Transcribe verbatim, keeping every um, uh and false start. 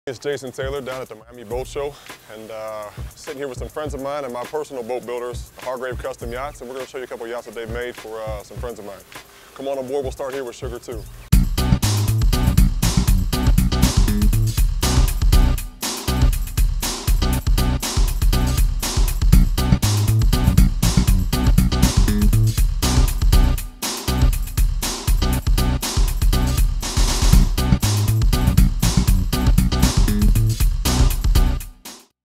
It's Jason Taylor down at the Miami Boat Show, and uh, sitting here with some friends of mine and my personal boat builders, Hargrave Custom Yachts, and we're going to show you a couple of yachts that they've made for uh, some friends of mine. Come on aboard, we'll start here with Sugar two.